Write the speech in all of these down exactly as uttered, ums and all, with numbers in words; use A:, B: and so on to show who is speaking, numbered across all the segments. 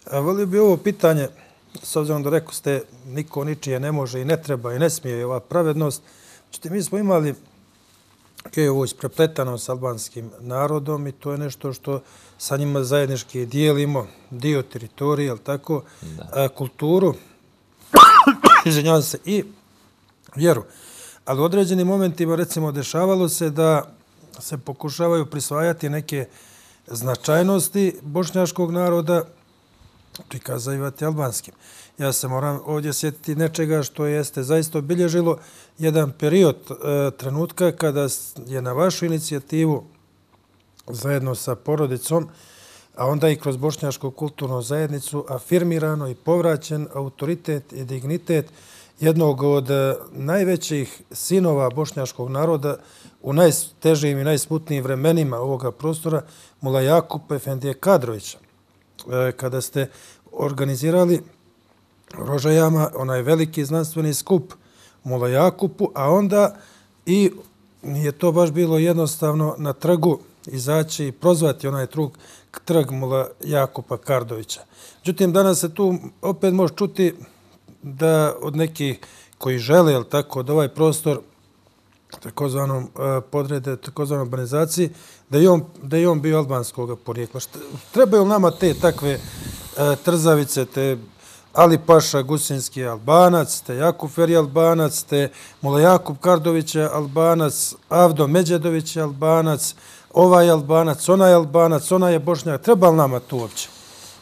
A: Volio bi ovo pitanje, s obzirom da rekao ste niko ničije ne može i ne treba i ne smije ova pravednost. Međutim, mi smo imali ovo isprepletano s albanskim narodom i to je nešto što sa njima zajednički dijelimo, dio teritorije, ali tako, kulturu, izvinjavam se, i vjeru. Ali u određenim momentima, recimo, dešavalo se da se pokušavaju prisvajati neke značajnosti bošnjaškog naroda, prikazivati albanskim. Ja se moram ovdje sjetiti nečega što jeste zaista obilježilo jedan period e, trenutka kada je na vašu inicijativu zajedno sa porodicom, a onda i kroz bošnjašku kulturnu zajednicu afirmirano i povraćen autoritet i dignitet jednog od e, najvećih sinova bošnjaškog naroda u najtežim i najsmutnijim vremenima ovoga prostora, Mula Jakupa Efendije Kadrovića. E, kada ste organizirali Rožajama onaj veliki znanstveni skup Mula Jakupu, a onda i nije to baš bilo jednostavno na trgu izaći i prozvati onaj trg, trg Mula Jakupa Kardovića. Međutim, danas se tu opet može čuti da od nekih koji žele, jel tako, da ovaj prostor takozvanom uh, podrede, takozvanom urbanizaciji, da je on, da je on bio albanskog porijekla. Trebaju nama te takve uh, trzavice, te Ali Paša Gusinski Albanac, te Jakuferi Albanac, te Mula Jakub Kardović Albanac, Avdo Međedović Albanac, ovaj Albanac, onaj Albanac, onaj je Bošnjak. Treba li nama to uopće?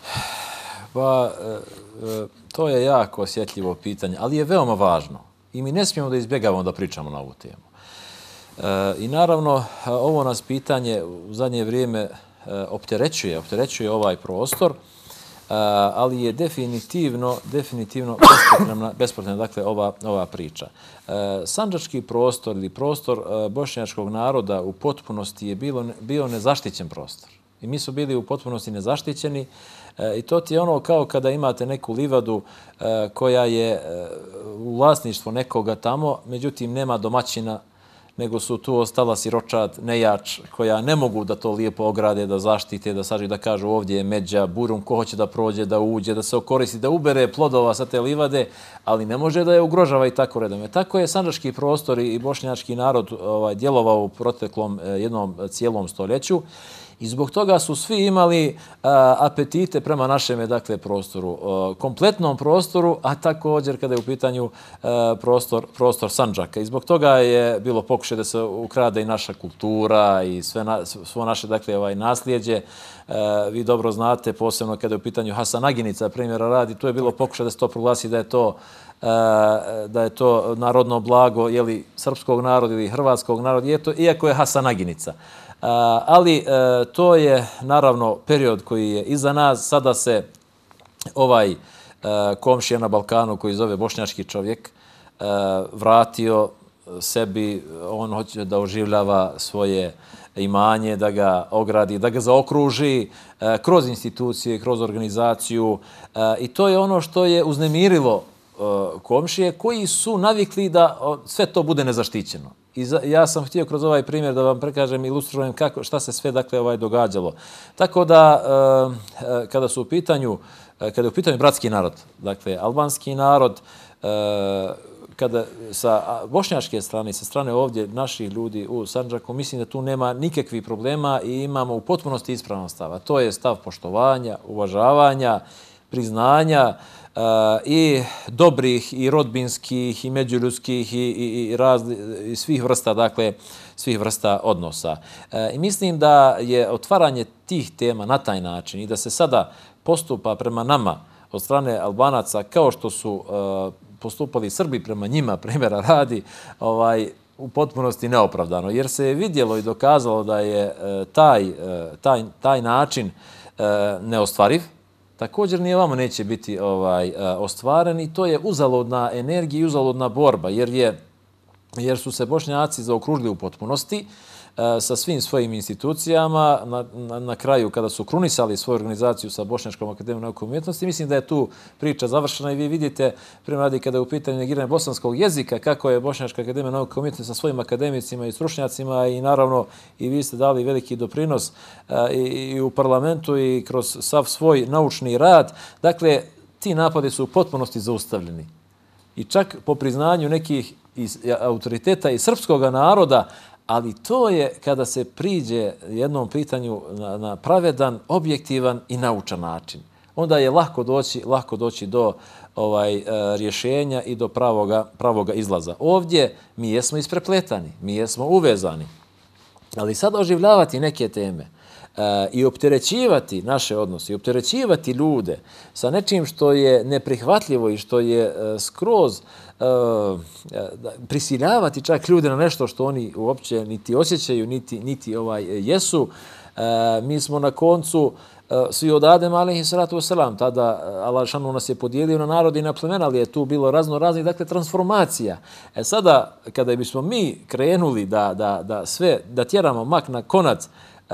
B: Pa, to je jako osjetljivo pitanje, ali je veoma važno. I mi ne smijemo da izbjegavamo da pričamo na ovu temu. I naravno, ovo nas pitanje u zadnje vrijeme opterećuje, opterećuje ovaj prostor, ali je definitivno, definitivno bespotrebna, bespotrebna dakle, ova, ova priča. Sandžački prostor ili prostor bošnjačkog naroda u potpunosti je bilo, bio nezaštićen prostor. I mi smo bili u potpunosti nezaštićeni i to ti je ono kao kada imate neku livadu koja je u vlasništvu nekoga tamo, međutim nema domaćina, nego su tu ostala siročad, nejač, koja ne mogu da to lijepo ograde, da zaštite, da saži, da kažu ovdje je međa, burum, ko hoće da prođe, da uđe, da se okoristi, da ubere plodova sa te livade, ali ne može da je ugrožava i tako redom. Tako je sandžački prostor i bošnjački narod ovaj, djelovao u proteklom jednom cijelom stoljeću. I zbog toga su svi imali a, apetite prema našem dakle, prostoru, a, kompletnom prostoru, a također kada je u pitanju a, prostor, prostor Sandžaka. I zbog toga je bilo pokušaj da se ukrade i naša kultura i sve, na, svo naše dakle, ovaj, nasljeđe. A, vi dobro znate, posebno kada je u pitanju Hasanaginica, primjera radi, tu je bilo pokušaj da se to proglasi da je to da je to narodno blago jeli, srpskog naroda ili hrvatskog naroda, iako je Hasanaginica. Uh, ali uh, to je naravno period koji je iza nas. Sada se ovaj uh, komšija na Balkanu koji zove bošnjački čovjek uh, vratio sebi, on hoće da oživljava svoje imanje, da ga ogradi, da ga zaokruži uh, kroz institucije, kroz organizaciju uh, i to je ono što je uznemirilo uh, komšije koji su navikli da uh, sve to bude nezaštićeno. I za, ja sam htio kroz ovaj primjer da vam prekažem i ilustrujem kako, šta se sve dakle ovaj događalo. Tako da e, kada su u pitanju kada je u pitanju bratski narod, dakle albanski narod, e, kada sa bošnjačke strane, sa strane ovdje naših ljudi u Sandžaku, mislim da tu nema nikakvih problema i imamo u potpunosti ispravan stav. A to je stav poštovanja, uvažavanja, priznanja uh, i dobrih i rodbinskih i međuljudskih i, i, i, razli, i svih vrsta, dakle, svih vrsta odnosa. Uh, I mislim da je otvaranje tih tema na taj način i da se sada postupa prema nama od strane Albanaca kao što su uh, postupali Srbi prema njima, primjera radi, ovaj, u potpunosti neopravdano, jer se je vidjelo i dokazalo da je uh, taj, uh, taj, taj način uh, neostvariv. Također nije vama neće biti ovaj, ostvaren i to je uzaludna energija i uzaludna borba, jer, je, jer su se Bošnjaci zaokružili u potpunosti. sa svim svojim institucijama. Na, na, na kraju, kada su krunisali svoju organizaciju sa Bošnjačkom akademijom nauke i umjetnosti, mislim da je tu priča završena i vi vidite, primjer radi kada je u pitanju negiranje bosanskog jezika, kako je Bošnjačka akademija nauke i umjetnosti sa svojim akademicima i stručnjacima i naravno i vi ste dali veliki doprinos i, i u parlamentu i kroz sav svoj naučni rad. Dakle, ti napadi su u potpunosti zaustavljeni. I čak po priznanju nekih iz, autoriteta i srpskog naroda, ali to je kada se priđe jednom pitanju na, na pravedan, objektivan i naučan način. Onda je lako doći, lako doći do ovaj, rješenja i do pravoga, pravoga izlaza. Ovdje mi jesmo isprepletani, mi jesmo uvezani. Ali sad oživljavati neke teme i opterećivati naše odnose, i opterećivati ljude sa nečim što je neprihvatljivo i što je skroz prisiljavati čak ljude na nešto što oni uopće niti osjećaju, niti, niti ovaj, jesu. Mi smo na koncu svi od Adema alejhi salatu vesselam, tada Allah šanu nas je podijelio na narod i na plemena, ali je tu bilo razno raznih, dakle, transformacija. E sada, kada bismo mi krenuli da, da, da sve, da tjeramo mak na konac,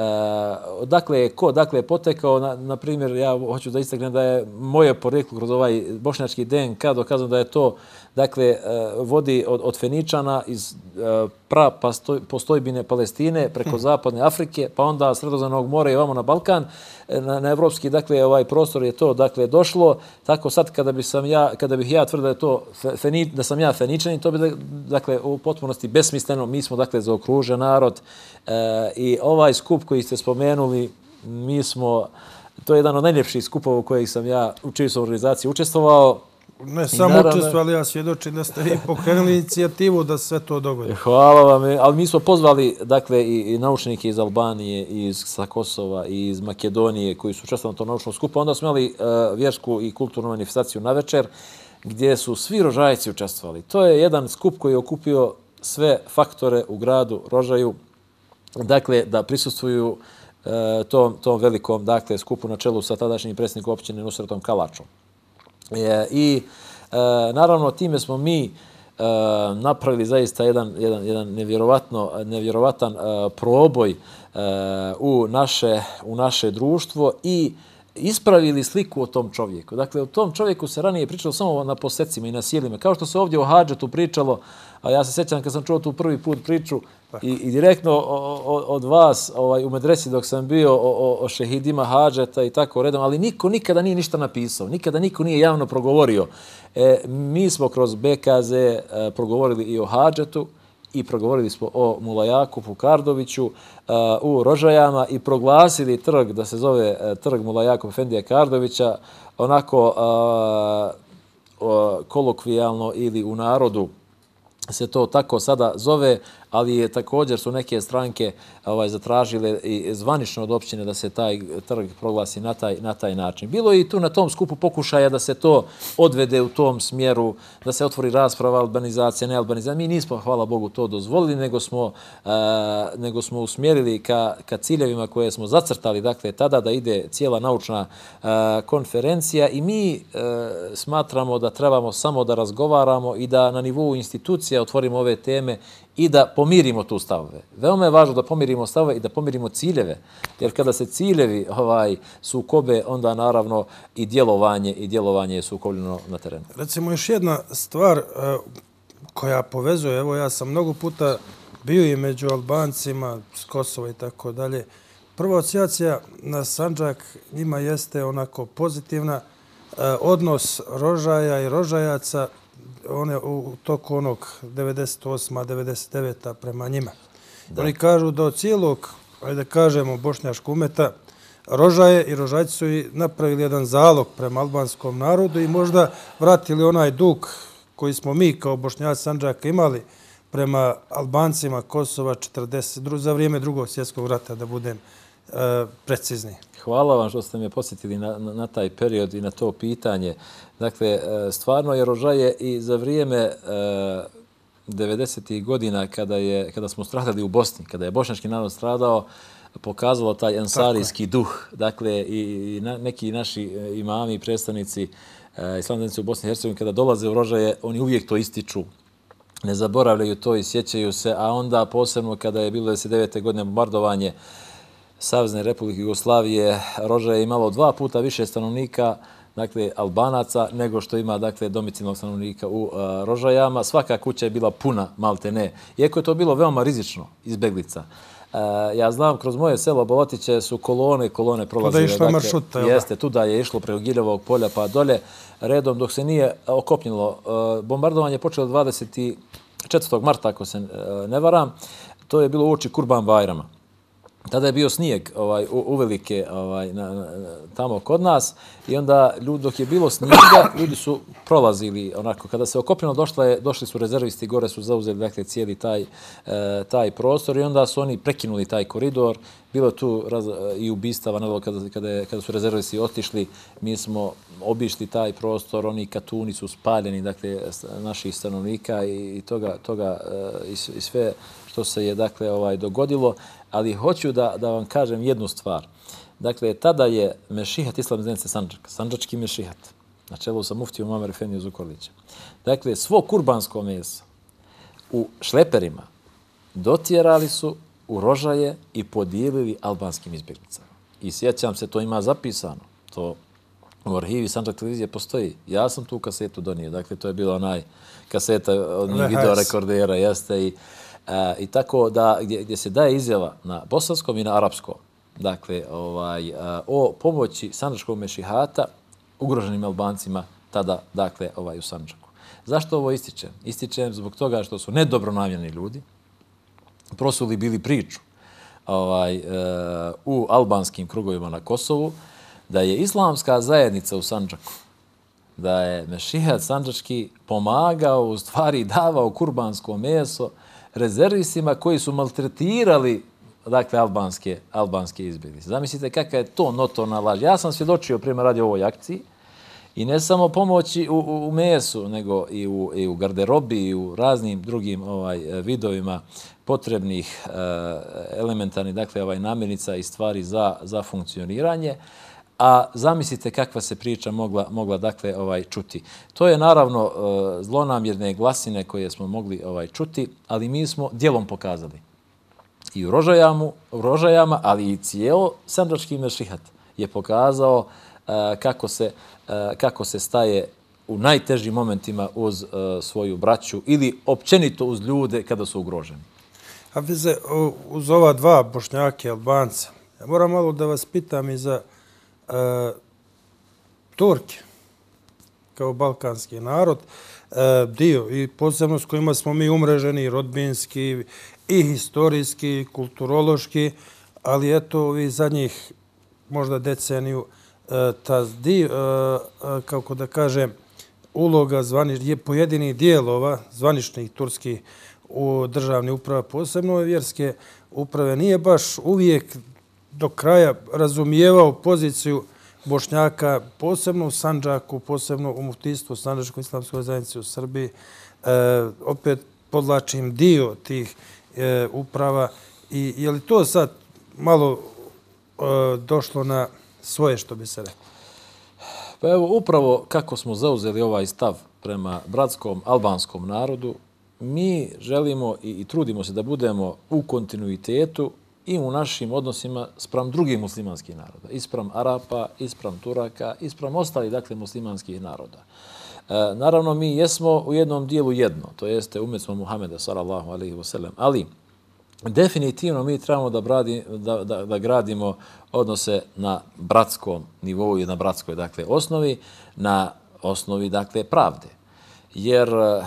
B: Uh, dakle je ko, dakle je potekao, na, na primjer, ja hoću da istaknem da je moje poreklo kroz ovaj bošnjački D N K dokazano da je to, dakle, uh, vodi od, od Feničana iz uh, pra pastoj, postojbine Palestine preko zapadne Afrike, pa onda Sredozemnog mora i vamo na Balkan, na, na evropski, dakle, ovaj prostor je to, dakle, došlo. Tako sad kada bi sam ja, kada bih ja tvrdio da je to Feni, da sam ja Feničanin, to bi, dakle, u potpunosti besmisleno. Mi smo, dakle, zaokružen narod uh, i ovaj skup koji ste spomenuli, mi smo, to je jedan od najljepših skupova u kojih sam ja u čijoj sam organizaciji učestvovao.
A: Ne samo učestvovali, ja svjedočim da ste i pokrenuli inicijativu da sve to dogodi.
B: Hvala vam, ali mi smo pozvali, dakle, i, i naučnike iz Albanije, i iz sa Kosova, i iz Makedonije koji su učestvovali na tom naučnom skupu. Onda smo imali uh, vjersku i kulturnu manifestaciju na večer gdje su svi Rožajci učestvovali. To je jedan skup koji je okupio sve faktore u gradu Rožaju, dakle, da prisustvuju e, tom, tom velikom, dakle, skupu na čelu sa tadašnjim predsjednikom općine Nusretom Kalačom. E, I, e, naravno, time smo mi e, napravili zaista jedan, jedan, jedan nevjerovatno, nevjerovatan e, proboj e, u, naše, u naše društvo i ispravili sliku o tom čovjeku. Dakle, o tom čovjeku se ranije pričalo samo na posecima i na sjelima. Kao što se ovdje o hadžetu pričalo, a ja se sjećam kad sam čuo tu prvi put priču i, i direktno o, o, od vas ovaj, u medresi dok sam bio o, o, o šehidima hadžeta i tako redom, ali niko nikada nije ništa napisao, nikada niko nije javno progovorio. E, mi smo kroz B K Z e, progovorili i o hadžetu, i progovorili smo o Mula Jakupu Kardoviću uh, u Rožajama i proglasili trg da se zove uh, trg Mula Jakup Efendija Kardovića, onako uh, uh, kolokvijalno ili u narodu se to tako sada zove, ali je također su neke stranke ovaj, zatražile i zvanično od općine da se taj trg proglasi na taj, na taj način. Bilo je i tu na tom skupu pokušaja da se to odvede u tom smjeru, da se otvori rasprava albanizacija, ne albanizacija. Mi nismo, hvala Bogu, to dozvolili, nego smo, uh, nego smo usmjerili ka, ka ciljevima koje smo zacrtali, dakle, tada da ide cijela naučna uh, konferencija i mi uh, smatramo da trebamo samo da razgovaramo i da na nivou institucija otvorimo ove teme i da pomirimo tu stavove. Veoma je važno da pomirimo stavove i da pomirimo ciljeve, jer kada se ciljevi ovaj, sukobe, onda naravno i djelovanje i djelovanje je sukobljeno na terenu.
A: Recimo još jedna stvar uh, koja povezuje, evo ja sam mnogo puta bio i među Albancima s Kosova i tako dalje. Prva asocijacija na Sandžak njima jeste onako pozitivna, uh, odnos Rožaja i Rožajaca one u toku onog devedeset osma devedeset deveta prema njima. Da. Oni kažu da od cijelog, ajde kažemo, bošnjaškog umeta, Rožaje i Rožajci su i napravili jedan zalog prema albanskom narodu i možda vratili onaj dug koji smo mi kao Bošnjaci Sandžaka imali prema Albancima Kosova četrdeset za vrijeme drugog svjetskog rata, da budem uh, precizniji.
B: Hvala vam što ste me posjetili na, na, na taj period i na to pitanje. Dakle, stvarno je Rožaje i za vrijeme devedesetih godina kada, je, kada smo stradali u Bosni, kada je bošnjački narod stradao, pokazalo taj ensarijski duh. Dakle, i, i na, neki naši imami i predstavnici islamski u Bosni i Hercegovini kada dolaze u Rožaje, oni uvijek to ističu. ne zaboravljaju to i sjećaju se, a onda posebno kada je bilo devedeset devete godine bombardovanje Savezne Republike Jugoslavije, Rožaje je imalo dva puta više stanovnika, dakle Albanaca, nego što ima dakle domicilnog stanovnika u uh, Rožajama. Svaka kuća je bila puna, malte ne. Iako je to bilo veoma rizično, izbeglica. Uh, ja znam, kroz moje selo Bolotiće su kolone, kolone prolazile.
A: Tuda je išlo
B: dakle,
A: maršruta, jel?
B: Jeste, tuda je išlo preko Giljevog polja pa dolje redom dok se nije okopnilo. Uh, bombardovanje je počelo dvadeset četvrtog marta, ako se uh, ne varam. To je bilo uoči Kurban Bajrama. Tada je bio snijeg ovaj, u, uvelike ovaj, na, na, tamo kod nas i onda ljudi, dok je bilo snijega, ljudi su prolazili onako. Kada se okopljeno došla je, došli su rezervisti, gore su zauzeli dakle, cijeli taj, e, taj prostor i onda su oni prekinuli taj koridor. Bilo je tu raz, i ubistava, kada, kada, je, kada su rezervisti otišli, mi smo obišli taj prostor, oni katuni su spaljeni, dakle, naših stanovnika i, i toga, toga e, i, i sve što se je dakle, ovaj, dogodilo. Ali hoću da, da vam kažem jednu stvar. Dakle, tada je Mešihat Islamske zajednice Sandžak, Sandžački Mešihat, na čelu sa muftijom Muamer Efendijom Zukorlićem. Dakle, svo kurbansko meso u šleperima dotjerali su u Rožaje i podijelili albanskim izbjeglicama. I sjećam se, to ima zapisano. To u arhivi Sandžak televizije postoji. Ja sam tu kasetu donio. Dakle, to je bila onaj kaseta od video rekordera. Jeste i E, I tako da, gdje, gdje se daje izjava na bosanskom i na arapskom, dakle, ovaj, a, o pomoći Sandžačkog Mešihata ugroženim Albancima tada, dakle, ovaj, u Sandžaku. Zašto ovo ističem? Ističem zbog toga što su nedobronamjerni ljudi prosuli bili priču ovaj, e, u albanskim krugovima na Kosovu, da je islamska zajednica u Sandžaku, da je Mešihat Sandžački pomagao, u stvari davao kurbansko meso rezervistima koji su maltretirali dakle, albanske, albanske izbjeglice. Zamislite kakva je to notorna laž. Ja sam svjedočio prema radi ovoj akciji i ne samo pomoći u, u, u mesu, nego i u, i u garderobi i u raznim drugim ovaj, vidovima potrebnih uh, elementarnih dakle, ovaj, namirnica i stvari za, za funkcioniranje. A zamislite kakva se priča mogla, mogla dakle ovaj čuti. To je naravno zlonamjerne glasine koje smo mogli ovaj čuti, ali mi smo djelom pokazali. I u Rožajamu, u Rožajama, ali i cijelo Sandžački Mešihat je pokazao uh, kako, se, uh, kako se staje u najtežim momentima uz uh, svoju braću ili općenito uz ljude kada su ugroženi.
A: Hafize, uz ova dva Bošnjake, Albanca, ja moram malo da vas pitam i za Uh, Turke, kao balkanski narod, uh, dio i posebno s kojima smo mi umreženi, rodbinski, i historijski, i kulturološki, ali eto, ovi zadnjih možda deceniju, uh, ta dio, uh, uh, kako da kažem, uloga zvanič, je pojedinih dijelova zvaničnih turskih u državni uprava, posebno vjerske uprave, nije baš uvijek do kraja razumijevao poziciju Bošnjaka, posebno u Sandžaku, posebno u muftijstvu Sandžačkoj islamskoj zajednici u Srbiji. E, opet podlačim dio tih e, uprava. I je li to sad malo e, došlo na svoje, što bi se rekao?
B: Pa evo, upravo kako smo zauzeli ovaj stav prema bratskom albanskom narodu, mi želimo i, i trudimo se da budemo u kontinuitetu i u našim odnosima spram drugih muslimanskih naroda, ispram Arapa, ispram Turaka, ispram ostalih, dakle, muslimanskih naroda. E, naravno, mi jesmo u jednom dijelu jedno, to jeste umet smo Muhameda, sallallahu alaihi wa sallam, ali definitivno mi trebamo da, bradi, da, da, da gradimo odnose na bratskom nivou i na bratskoj, dakle, osnovi, na osnovi, dakle, pravde. Jer e,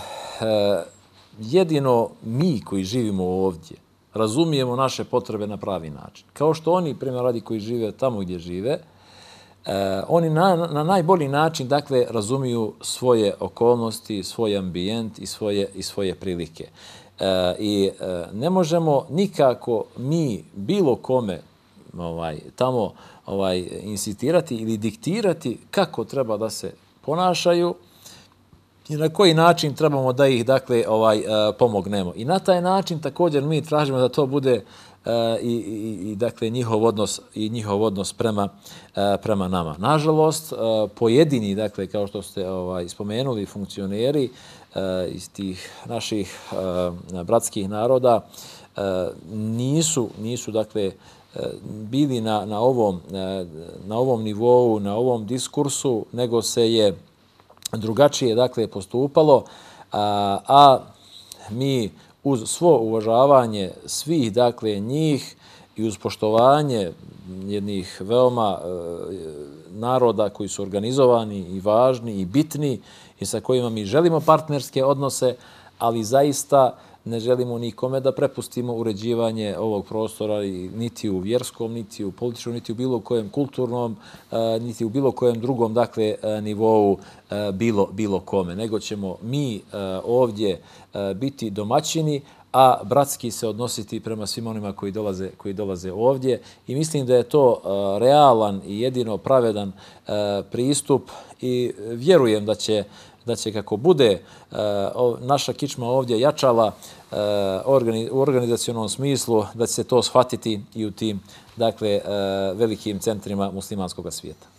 B: jedino mi koji živimo ovdje, razumijemo naše potrebe na pravi način. Kao što oni, prema radi, koji žive tamo gdje žive, eh, oni na, na najbolji način, dakle, razumiju svoje okolnosti, svoj ambijent i svoje, i svoje prilike. Eh, I eh, ne možemo nikako mi bilo kome ovaj, tamo ovaj, insistirati ili diktirati kako treba da se ponašaju i na koji način trebamo da ih dakle ovaj pomognemo. I na taj način također mi tražimo da to bude i, i, i dakle njihov odnos i njihov odnos prema prema nama. Nažalost, pojedini, dakle kao što ste ovaj spomenuli, funkcioneri iz tih naših bratskih naroda nisu nisu dakle bili na na ovom na ovom nivou, na ovom diskursu, nego se je drugačije dakle postupalo, a, a mi uz svo uvažavanje svih dakle njih i uz poštovanje jednih veoma e, naroda koji su organizovani i važni i bitni i sa kojima mi želimo partnerske odnose, ali zaista ne želimo nikome da prepustimo uređivanje ovog prostora i niti u vjerskom, niti u političkom, niti u bilo kojem kulturnom, e, niti u bilo kojem drugom dakle e, nivou e, bilo, bilo kome. Nego ćemo mi e, ovdje e, biti domaćini, a bratski se odnositi prema svim onima koji dolaze, koji dolaze ovdje. I mislim da je to uh, realan i jedino pravedan uh, pristup i vjerujem da će, da će kako bude uh, naša kičma ovdje jačala uh, organi, u organizacionom smislu, da će se to shvatiti i u tim dakle, uh, velikim centrima muslimanskog svijeta.